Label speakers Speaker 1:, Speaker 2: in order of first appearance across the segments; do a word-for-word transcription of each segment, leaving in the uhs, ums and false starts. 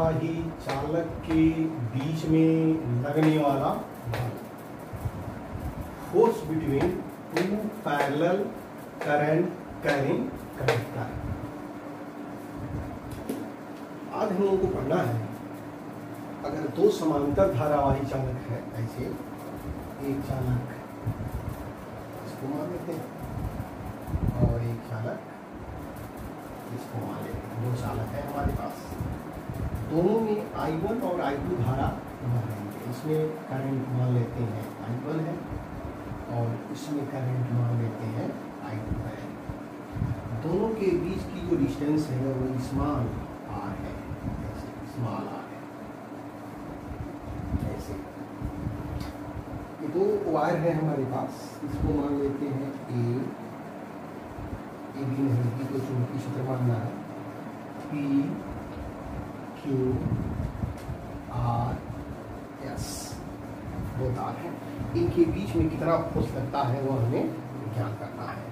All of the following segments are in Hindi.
Speaker 1: धारावाही चालक के बीच में लगने वाला बल, force between two parallel current carrying conductor. आज हम लोगों को पढ़ना है, अगर दो समांतर धारावाही चालक है, ऐसे एक चालक इसको मान लेते हैं और एक चालक इसको मान लेते हैं, दो चालक है हमारे पास, दोनों में आई वन और आई टू धारा बह रही है। इसमें करंट मान लेते हैं आई वन है और इसमें करंट मान लेते हैं आई टू है। दोनों के बीच की जो डिस्टेंस है वो स्मॉल आर है, ऐसे स्मॉल आर है, ऐसे। ये दो वायर है हमारे पास, इसको मान लेते हैं ए, ए भी नहीं, बी को चुंबकीय क्षेत्र मानना है, पी क्यू आर एस, दो तार हैं। इनके बीच में कितना फोर्स लगता है वो हमें ज्ञात करना है।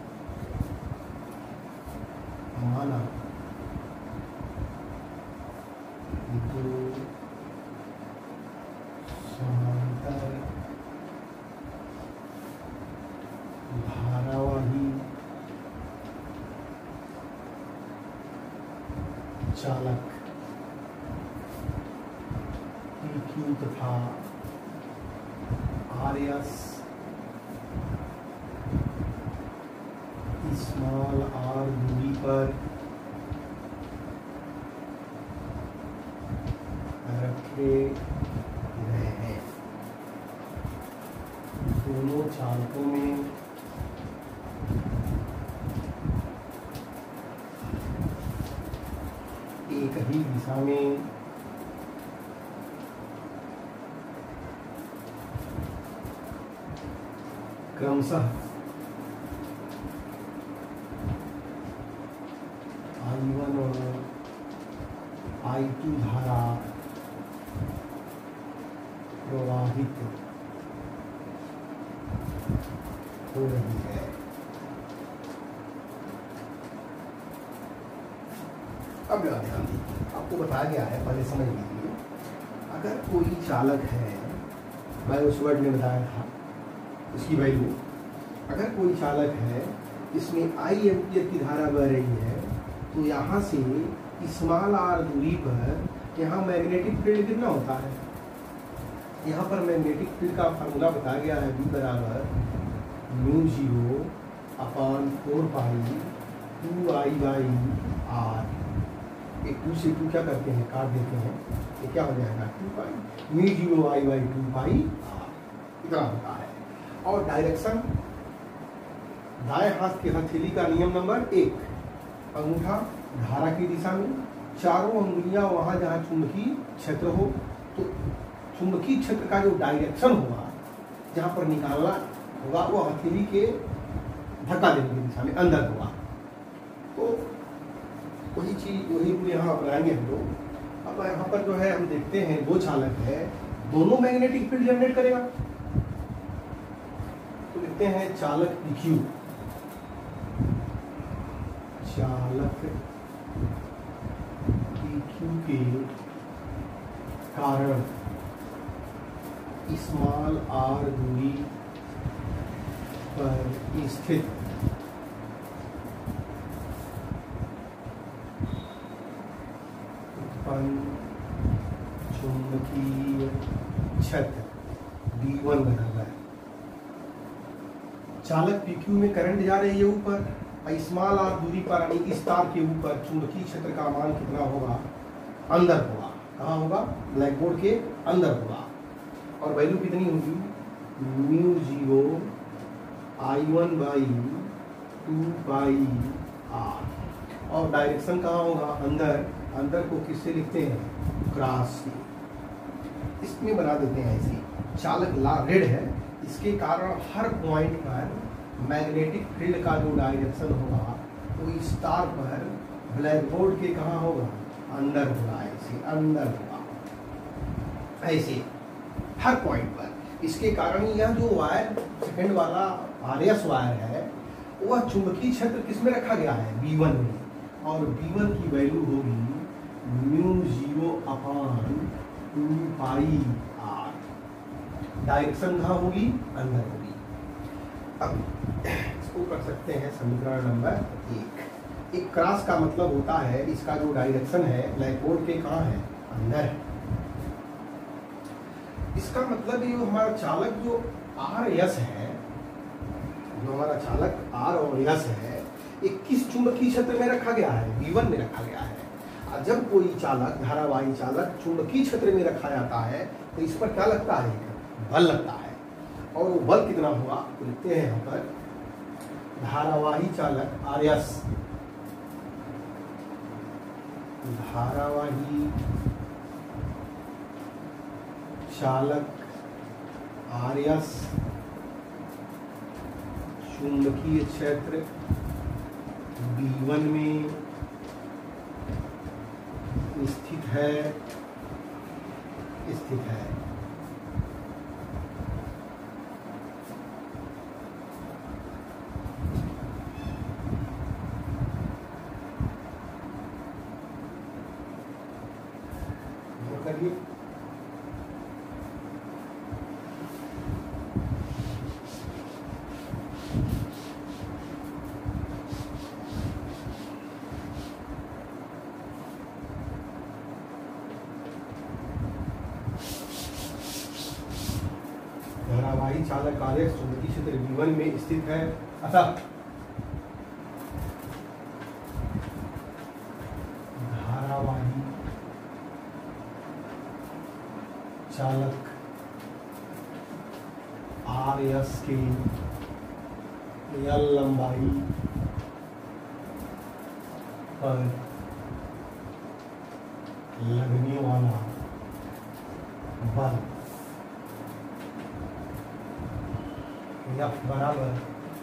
Speaker 1: माना दो समांतर धारावाही चालक पी क्यू तथा आर एस स्मॉल आर दूरी पर रखे गए हैं। दोनों चालकों में एक ही दिशा में क्रमशः आई वन और आई टू धारा प्रवाहित हो रही है। अब ध्यान दीजिए, आपको बताया गया है, पहले समझ लीजिए। अगर कोई चालक है, मैं उस वर्ड में बताया था इसकी वैल्यू, अगर कोई चालक है इसमें आई एम्पियर की धारा बह रही है, तो यहाँ से स्मॉल आर दूरी पर यहाँ मैग्नेटिक फील्ड कितना होता है, यहाँ पर मैग्नेटिक फील्ड का फार्मूला बताया गया है, बी बराबर mu zero upon four pi two I by R. एक टू से टू क्या करते हैं, काट देते हैं, ये क्या हो जाएगा two pi mu zero I by two pi R, इतना होता है। और डायरेक्शन दाएं हाथ के हथेली का नियम नंबर एक, अंगूठा धारा की दिशा में, चारों अंगुलियां वहां जहां चुंबकीय क्षेत्र हो, तो चुंबकीय क्षेत्र का जो डायरेक्शन होगा जहां पर निकालना होगा वो हथेली के धक्का देने की दिशा में अंदर होगा। तो वही चीज वही रूल यहाँ अपनाएंगे हम लोग। अब यहाँ पर जो है हम देखते हैं दो चालक है, दोनों मैग्नेटिक फील्ड जनरेट करेगा। तो लिखते हैं चालक पी क्यू, चालक पी क्यू के कारण स्मॉल आर दूरी पर स्थित उत्पन्न चुंबकीय क्षेत्र बी वन बराबर, चालक पी क्यू में करंट जा रही है ऊपर, स्मॉल आर दूरी पर यानी इस तार के ऊपर चुंबकीय क्षेत्र का मान कितना होगा, अंदर होगा। कहाँ होगा, ब्लैक बोर्ड के अंदर होगा। और वैल्यू कितनी होगी, mu zero I one by two by R. और डायरेक्शन कहाँ होगा, अंदर। अंदर को किससे लिखते हैं, क्रॉस से। इसमें बना देते हैं ऐसे, चालक ला रेड है, इसके कारण हर पॉइंट पर मैग्नेटिक फील्ड का जो डायरेक्शन होगा वो इस तार पर ब्लैक बोर्ड के कहाँ होगा, अंदर होगा, ऐसे अंदर होगा, ऐसे हर पॉइंट पर। इसके कारण यह जो वायर सेकंड वाला आर एस वायर है वह चुंबकीय क्षेत्र किसमें रखा गया है, बी वन में, और बी वन की वैल्यू होगी mu zero upon two pi R. Direction कहाँ होगी? अंदर होगी। अब इसको कर सकते हैं समीकरण नंबर एक। एक क्रॉस का मतलब होता है इसका जो डायरेक्शन है ब्लैक बोर्ड के कहाँ है? अंदर है। इसका मतलब ये हमारा चालक जो आर यस है, जो हमारा चालक आर और यस है, एक किस चुंबकीय क्षेत्र में रखा गया है? बी वन में रखा गया है। और जब कोई चालक, धारावाही चालक चुंबकीय क्षेत्र में रखा जाता है तो इस पर क्या लगता है? बल लगता है। और वो बल कितना हुआ तो लिखते हैं यहाँ पर, धारावाही चालक आर यस, धारावाही चालक आर यस चुंबकीय क्षेत्र बी वन में स्थित है स्थित है करिए। धारावाही चालक कार्य चुंबकीय क्षेत्र बी वन में स्थित है, अतः धारावाही चालक आर एस के एल लंबाई पर लगने वाला बल एफ बराबर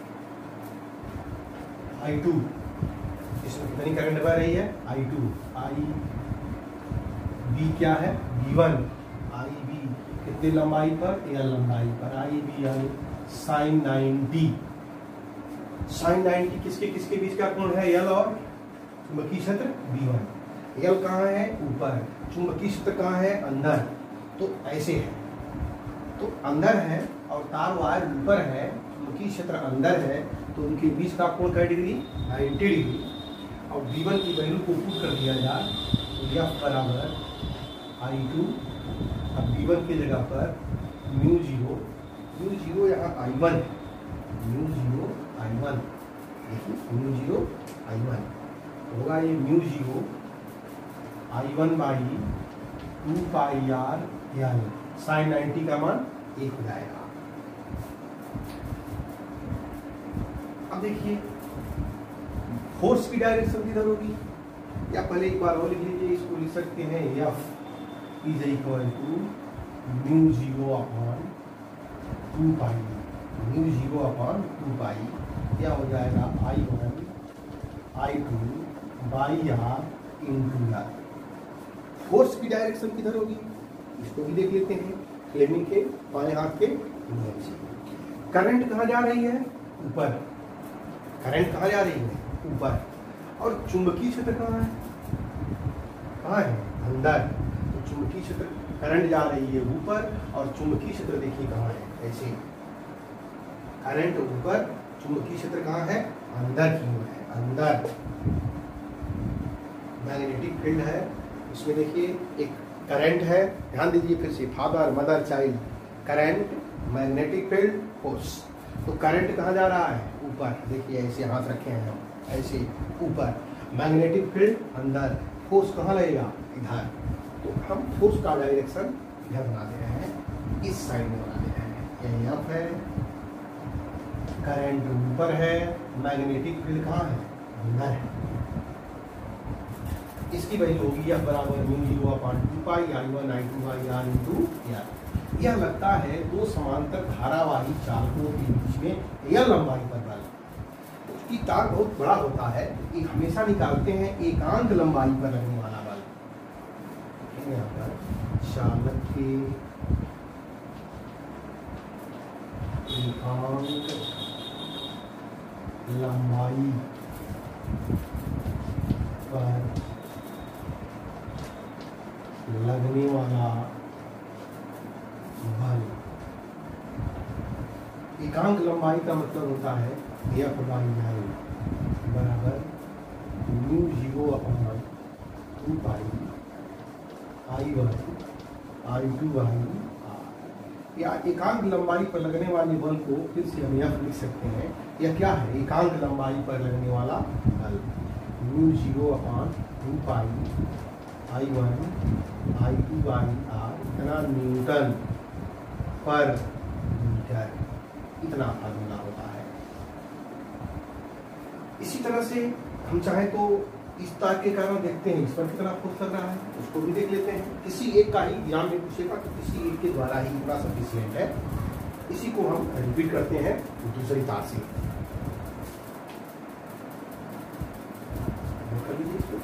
Speaker 1: आई टू। इसमें कितनी करंट बह रही है? आई टू। आई बी क्या है? B one. आई बी कितनी लंबाई पर? एल लंबाई पर। I B I sine ninety. Sine ninety किसके किसके बीच का कोण है? एल और चुंबकीय क्षेत्र बी वन। एल कहाँ है? ऊपर। चुंबकीय क्षेत्र कहाँ है? अंदर। तो ऐसे है, तो अंदर है और तार वायर ऊपर है, चुंबकीय क्षेत्र अंदर है, तो उनके बीच का कोण क्या डिग्री? Ninety degree. और बी वन की वैल्यू को पुट कर दिया जाए तो एफ बराबर आई टू। अब बी वन की जगह पर म्यू जीरो, म्यू जीरो यहाँ आई वन है, म्यू जीरो आई वन, देखिए म्यू जीरो आई वन होगा ये mu zero I one by two pi R L. Sine ninety का मान एक हो जाएगा। अब देखिए फोर्स की डायरेक्शन किधर होगी, या पहले एक बार और लिख लीजिए, इसको लिख सकते हैं F is equal to mu zero upon two pi, mu zero upon two pi, क्या हो जाएगा I one I two by R into R. Force की डायरेक्शन किधर होगी इसको भी देख लेते हैं, फ्लेमिंग के बाएं हाथ के नियम से। करंट कहाँ जा रही है? ऊपर। करंट कहाँ जा रही है? ऊपर। और चुंबकीय क्षेत्र कहाँ है? कहाँ है? अंदर। तो चुंबकीय क्षेत्र, करंट जा रही है ऊपर और चुंबकीय क्षेत्र देखिए कहाँ है? ऐसे करंट ऊपर, चुंबकीय क्षेत्र कहाँ है? अंदर की ओर है, अंदर। मैग्नेटिक फील्ड है, उसमें देखिए एक करंट है, ध्यान दीजिए फिर से, father mother child, current, magnetic field, force. तो करंट कहाँ जा रहा है? ऊपर। देखिए ऐसे हाथ रखे हैं हम, ऐसे ऊपर। मैग्नेटिक फील्ड अंदर, फोर्स कहाँ लगेगा? इधर। तो हम फोर्स का डायरेक्शन इधर बना दे रहे हैं, इस साइड में बना दे रहे हैं। ये एफ है, करंट ऊपर है, मैग्नेटिक फील्ड कहाँ है? अंदर है। इसकी वैल्यू होगी एफ बराबर mu zero upon two pi I one I two by R into R. यह लगता है दो समांतर धारावाही चालकों के बीच में यह लंबाई पर बल। उसकी तार बहुत बड़ा होता है, एक हमेशा निकालते हैं एकांक लंबाई पर लगने वाला बल। यहाँ पर चालक के एकांक लंबाई पर लगने वाला बल। एकांक लंबाई का मतलब होता है एफ बाई आई बराबर mu zero upon two pi I one I two by R. या एकांक लंबाई पर लगने वाले बल को फिर से हम यह लिख सकते हैं, यह क्या है, एकांक लंबाई पर लगने वाला बल mu zero upon two pi I one I two by R, इतना न्यूटन पर मीटर, इतना फार्मूला होता है। इसी तरह से हम चाहे तो इस तार के कारण देखते हैं इस पर कितना फोर्स लग रहा है, उसको भी देख लेते हैं। किसी एक का ही ध्यान में पूछेगा तो किसी एक के द्वारा ही इतना सफिशियंट है। इसी को हम रिपीट करते हैं दूसरी तार से। कर लीजिए इसको।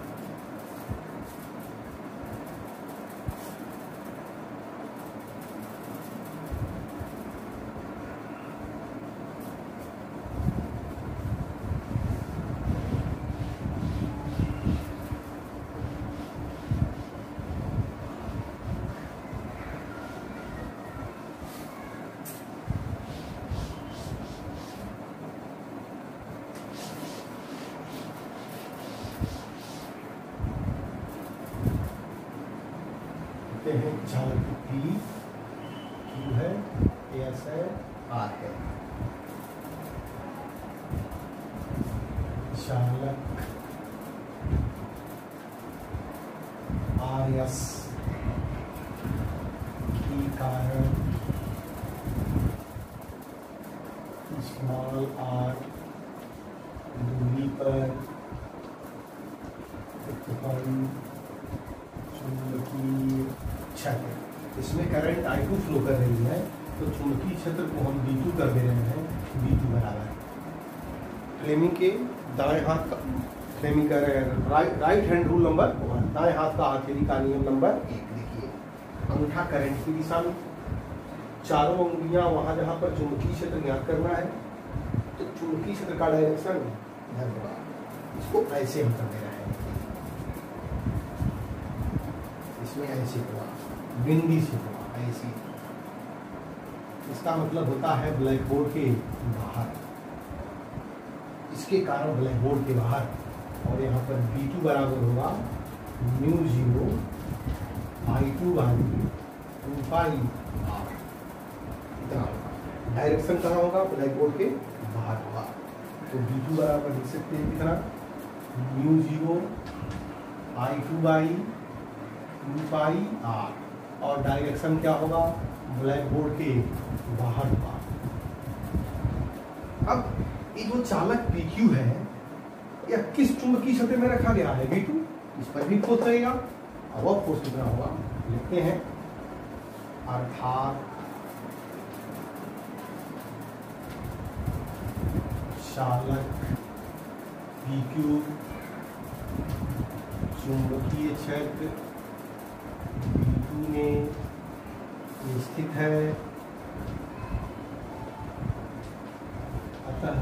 Speaker 1: है चालक P, Q है, S है, R है। चालक आर एस के कारण स्मॉल आर दूरी पर उत्पन्न चुंबकीय क्षेत्र, इसमें करंट आई टू फ्लो कर रही है तो चुंबकीय क्षेत्र को हम बी टू कर दे रहे हैं, बी टू बराबर फ्लेमिंग के दाएं हाथ का फ्लेमिंग का right right hand rule number one, दाएं हाथ का हाथेली का नियम नंबर एक। देखिए अंगूठा करंट की दिशा में, चारों उंगलियां वहां जहां पर चुंबकीय क्षेत्र ज्ञात करना है तो चुंबकीय क्षेत्र का डायरेक्शन इधर होगा, इसको ऐसे हम कर दे रहे हैं, इसमें ऐसे हुआ, बिंदी से हुआ ऐसे। इसका मतलब होता है ब्लैक बोर्ड के बाहर, इसके कारण ब्लैक बोर्ड के बाहर, और यहाँ पर बी टू बराबर होगा mu zero I two by two pi R, इतना होगा। डायरेक्शन कहाँ होगा, ब्लैक बोर्ड के बाहर होगा, तो बी टू बराबर लिख सकते हैं कितना, mu zero I two by two pi R, और डायरेक्शन क्या होगा, ब्लैक बोर्ड के बाहर होगा। अब ये जो चालक पी क्यू है यह किस चुंबकीय क्षेत्र में रखा गया है, बी टू, इस पर भी फोर्स लगेगा, और वह फोर्स कितना होगा लिखते हैं, अर्थात चालक पी क्यू चुंबकीय क्षेत्र बी टू में स्थित है, अतः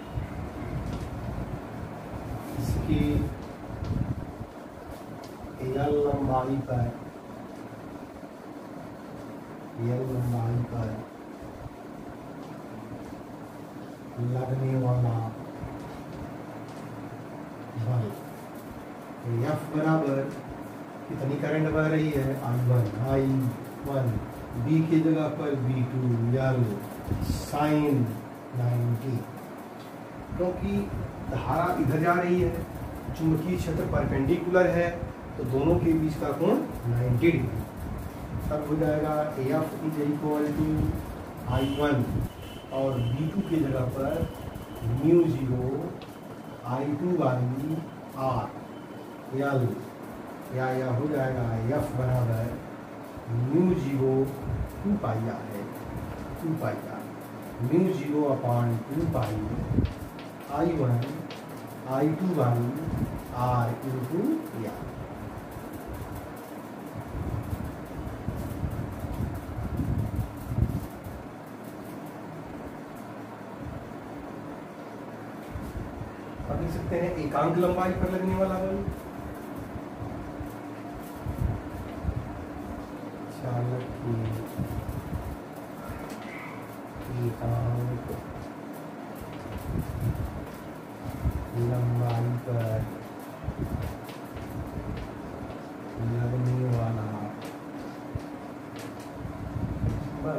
Speaker 1: इसकी एल लंबाई पर एल लंबाई पर लगने वाला बल एफ बराबर कितनी करंट बह रही है, I one I one, B की जगह पर B two L sine ninety, क्योंकि धारा इधर जा रही है, चुंबकीय क्षेत्र परपेंडिकुलर है तो दोनों के बीच का कोण नाइन्टी डिग्री, तब हो जाएगा F is equal to I one और बी टू की जगह पर mu zero I two by R L, या या हो जाएगा एफ बराबर mu zero two pi R है, two pi R, mu zero upon two pi I one I two by R into R. अब लिख सकते हैं एकांक लंबाई पर लगने वाला बल एकांक लंबाई पर लगने वाला बल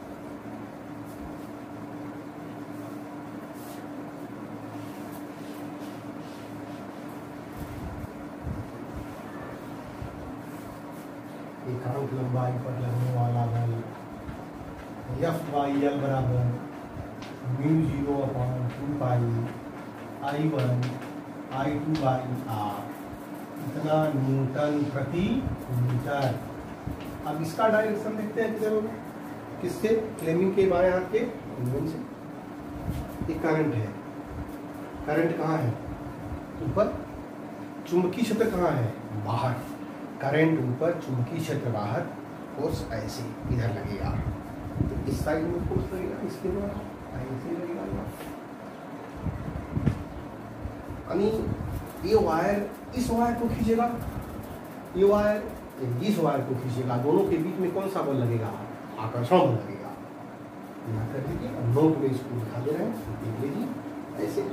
Speaker 1: एकांक लंबाई पर लगने वाला बल एफ बाई एल बराबर mu zero upon two pi I one I two by R इतना न्यूटन प्रति मीटर। अब इसका डायरेक्शन देखते हैं किधर होगा, किससे, फ्लेमिंग के बाएं हाथ के इंजन से। एक करंट है, करंट कहाँ है, ऊपर। चुंबकीय क्षेत्र कहाँ है, बाहर। करंट ऊपर, चुंबकीय क्षेत्र बाहर। फोर्स ऐसे इधर लगेगा, तो इस साइड में फोर्स लगेगा इसके द्वारा, ऐसे लगेगा। यानी ये वायर इस वायर को खींचेगा, ये वायर इस वायर को खींचेगा, दोनों के बीच में कौन सा बल लगेगा, आकर्षण बल लगेगा। यहाँ कर लीजिए, नोट में इसको दिखा दे रहे हैं, देख लीजिए। ऐसे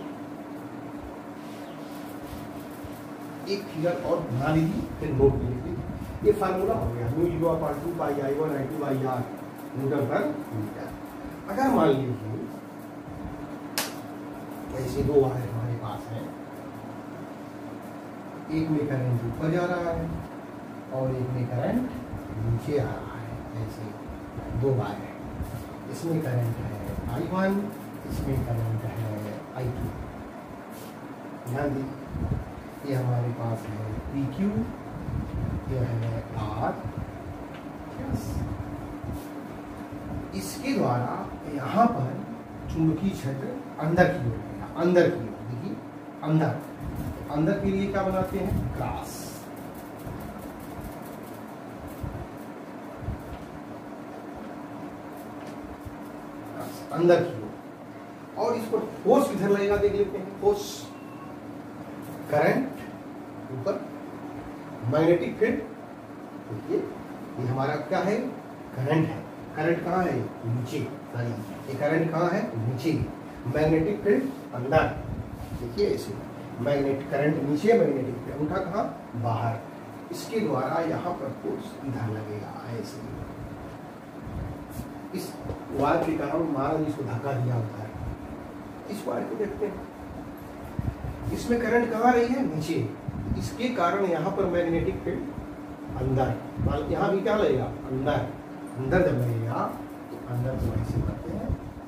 Speaker 1: एक फिगर और बना लीजिए, फिर नोट में लिख लीजिए। ये फार्मूला हो गया, mu zero upon two pi I one I two by R newton per metre. अगर मान लीजिए ऐसे दो वायर हमारे पास है, एक में करंट ऊपर जा रहा है और एक में करंट नीचे आ रहा है। ऐसे दो वायर है, इसमें करंट है आई वन, इसमें करंट है आई टू। ध्यान दीजिए, ये हमारे पास है पी क्यू, ये है आर। इसके द्वारा यहाँ पर चुंबकीय क्षेत्र अंदर की ओर गया, अंदर की ओर। देखिए अंदर, अंदर के लिए क्या बनाते हैं, क्रॉस। अंदर की ओर, और इस पर फोर्स किधर लगेगा देख लेते हैं। फोर्स करंट ऊपर, मैग्नेटिक फील्ड। देखिए ये हमारा क्या है, करंट है। करंट कहाँ है, नीचे। सॉरी, ये करंट कहाँ है, नीचे। मैग्नेटिक फील्ड अंदर। देखिए ऐसे मैग्नेटिक करंट नीचे, मैग्नेटिक फील्ड उनका कहाँ, बाहर। इसके द्वारा यहाँ पर फोर्स इधर लगेगा ऐसे। इस वायर के कारण महाराज इसको धक्का दिया होता है। इस वायर को देखते हैं, इसमें करंट कहाँ रही है, नीचे। इसके कारण यहाँ पर मैग्नेटिक फील्ड अंदर, मतलब यहाँ भी क्या लगेगा, अंदर। अंदर जब लगेगा तो अंदर को ऐसे करते हैं,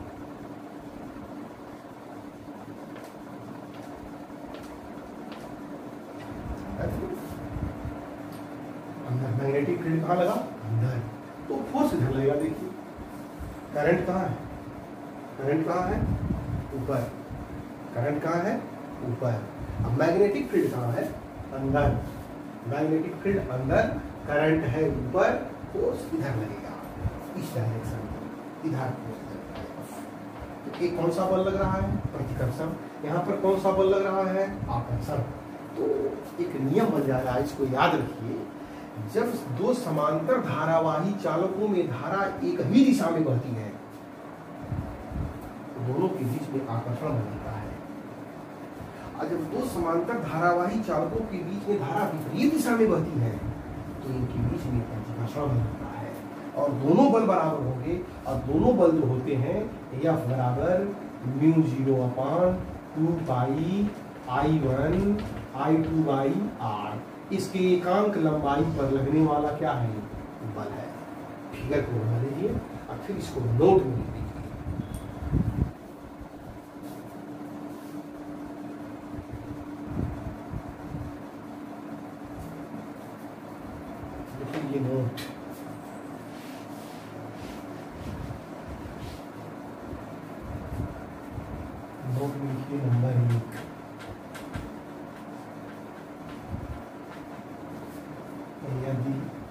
Speaker 1: अंदर। मैग्नेटिक फील्ड कहाँ लगा, अंदर, तो फोर्स इधर लगेगा। देखिए करंट कहाँ है, करंट कहाँ है, ऊपर। करंट कहाँ है, ऊपर। अब मैग्नेटिक फील्ड कहाँ है, अंदर। मैग्नेटिक फील्ड अंदर, करंट है ऊपर, फोर्स इधर लगेगा, इस डायरेक्शन में, इधर फोर्स लगेगा। तो एक कौन सा बल लग रहा है, प्रतिकर्षण। यहाँ पर कौन सा बल लग रहा है, आकर्षण। तो एक नियम बन जा रहा है, इसको याद रखिए। जब दो समांतर धारावाही चालकों में धारा एक ही दिशा में बहती है, तो दोनों के बीच में आकर्षण बनता है। और जब दो समांतर धारावाही चालकों के बीच में धारा विपरीत दिशा में बहती है, तो इनके बीच में प्रतिकर्षण बनता है, और दोनों बल बराबर होंगे। और दोनों बल जो होते हैं, एफ बराबर mu zero upon two pi I one I two by R. इसके एकांक लंबाई पर लगने वाला क्या है, बल है। फिगर को बना लीजिए और फिर इसको नोट में लिख लीजिए। देखिए ये नोट, नोट में लिखिए नंबर एक। यदि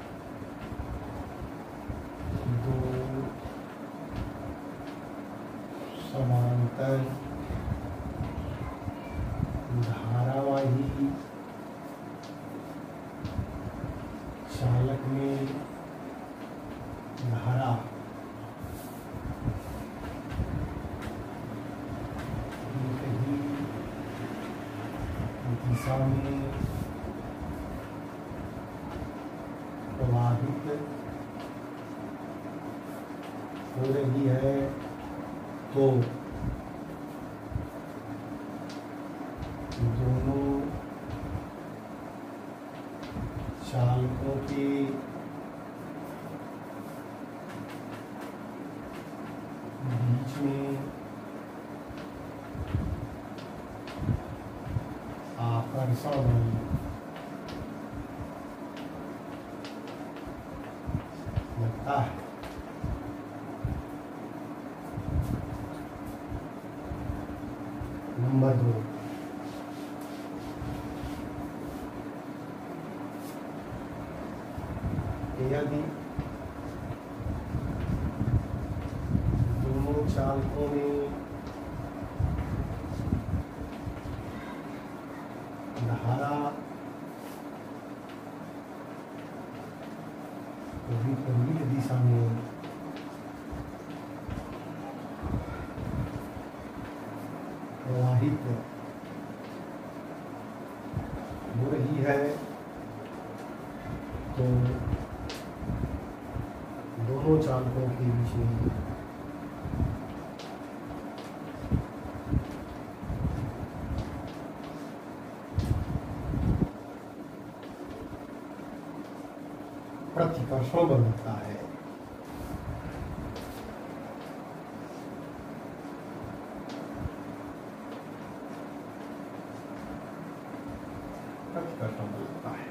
Speaker 1: दो समांतर धारावाही चालक में धारा दिशा में प्रवाहित हो रही है तो दोनों चालकों की बीच में आकर्षण लगता है। नंबर दो, यदि दोनों चालकों में धारा विपरीत दिशा में प्रवाहित हो रही है तो दोनों चालकों के बीच में प्रतिकर्षण बनता है। प्रतिकर्षण बनता है।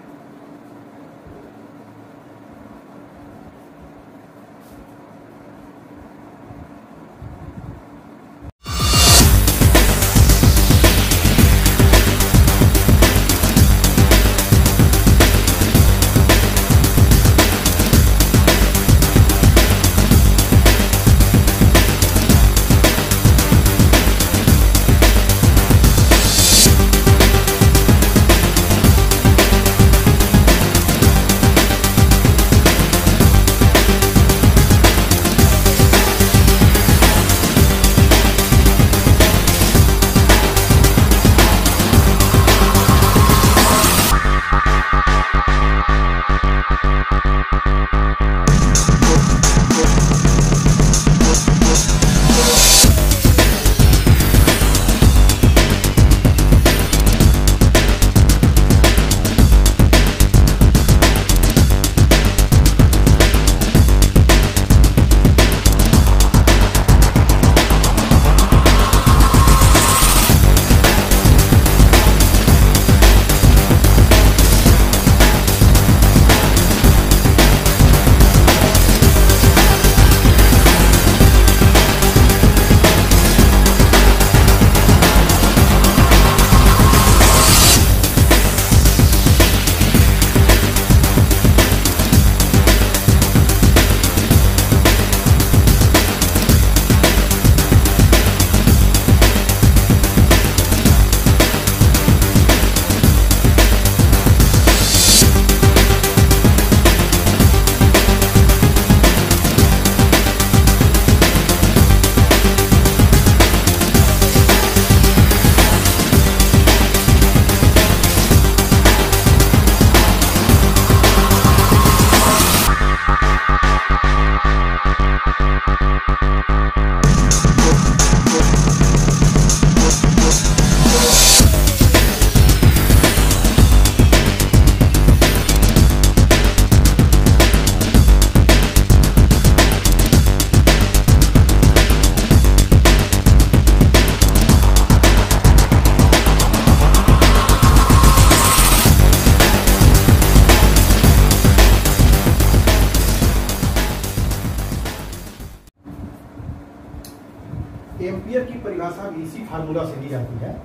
Speaker 1: एम्पियर की परिभाषा भी इसी फार्मूला से दी जाती है।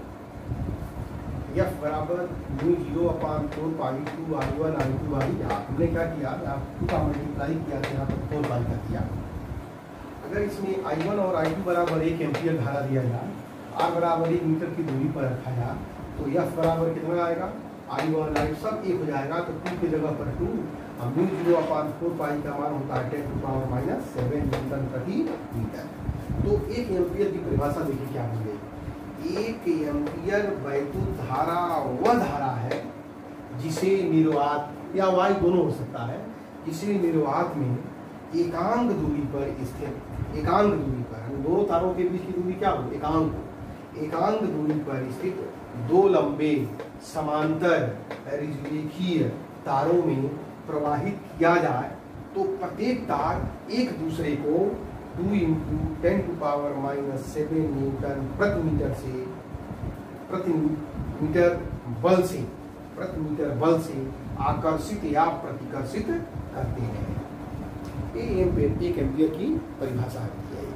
Speaker 1: एफ बराबर mu zero upon four pi two I one I two I. आपने क्या किया, आप टू का मल्टीप्लाई किया तो यहाँ पर फोर पाई कर दिया। अगर इसमें आई वन और आई टू बराबर एक एम्पियर धारा दिया जाए, आर बराबर एक मीटर की दूरी पर रखा जाए, तो एफ बराबर कितना आएगा, आई वन आई सब एक हो जाएगा। तो टू की जगह पर टू, अब mu zero upon four pi का मान होता है ten to power minus seven newton प्रति मीटर। तो एक एम्पियर की परिभाषा देखिए क्या मिलेगी। एक एम्पियर वैद्युत धारा वह धारा है जिसे निर्वात या वायु दोनों हो सकता है, जिसे निर्वात में एकांक दूरी पर स्थित, एकांक दूरी पर, दोनों तारों के बीच की दूरी क्या हो, एकांक, एकांक दूरी पर स्थित दो लंबे समांतर रेखीय तारों में प्रवाहित किया जाए तो प्रत्येक तार एक दूसरे को two into ten to power minus seven newton प्रति मीटर से प्रति मीटर बल से प्रति मीटर बल से आकर्षित या प्रतिकर्षित करते हैं। ये एक एम्पियर की परिभाषा है।